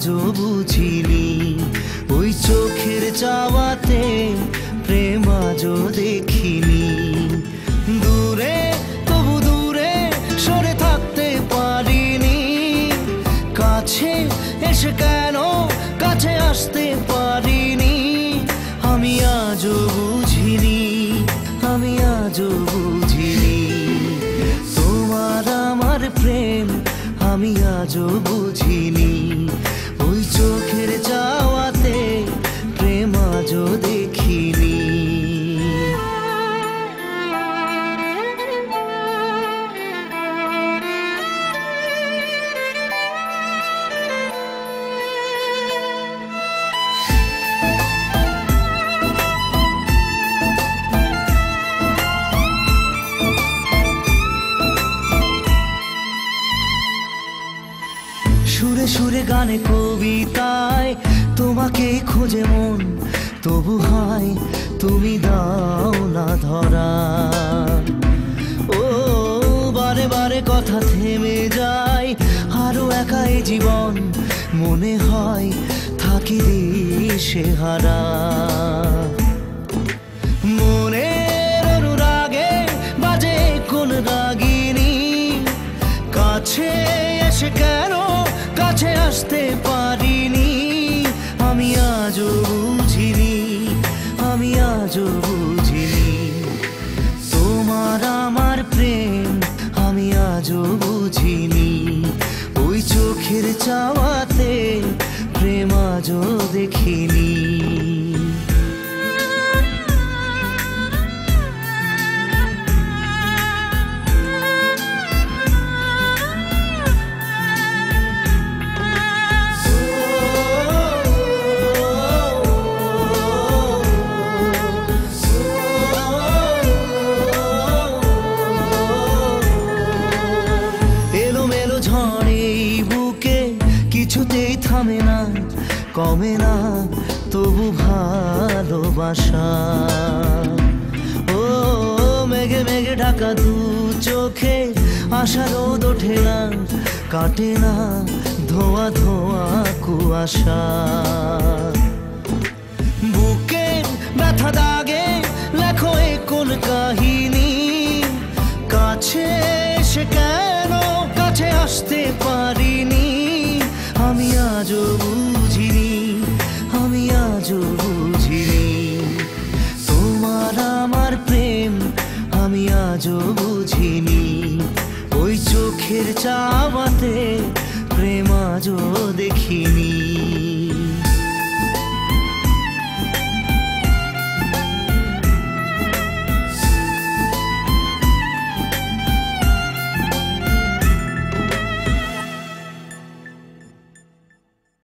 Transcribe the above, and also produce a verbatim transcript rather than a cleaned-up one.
আজও বুঝিনি। ওই চোখের চাওয়াতে প্রেম আজও দেখিনি। দূরে তবু দূরে সরে থাকতে পারিনি। কাছে এসে কেন কাছে আসতে পারিনি। আমি আজও বুঝিনি, আমি আজও বুঝিনি। তোমার আমার প্রেম আমি আজও বুঝিনি। ওই চোখের চাওয়াতে প্রেম আজও দেখিনি। সুরে সুরে গানে কবিতায় তোমাকে খোঁজে মন, তবু হয় তুমি দাও না ধরা। ও বারে বারে কথা থেমে যায়, আরো একাই জীবন মনে হয় থাকি দিশে হারা। মনের অনুরাগে বাজে কোন রাগিনী। কাছে এসে কেন কাছে আসতে পারিনি। আমি আজও বুঝিনি, আমি আজও বুঝিনি। তোমার আমার প্রেম আমি আজও বুঝিনি। ওই চোখের চাওয়াতে প্রেম আজও দেখিনি। কিছুতেই থামে না, কমে না তবু ভালোবাসা। ও মেঘে মেঘে ঢাকা দু চোখে আশা রোদ ওঠে না, কাটে না ধোয়া ধোয়া কুয়াশা। বুকে ব্যথা দাগে লেখো এ কোন কাহিনী। কাছে এসে কেন কাছে আসতে পারিনি। আমি আজও বুঝিনি, আমি আজও বুঝিনি। তোমার আমার প্রেম আমি আজও বুঝিনি। ওই চোখের চাওয়াতে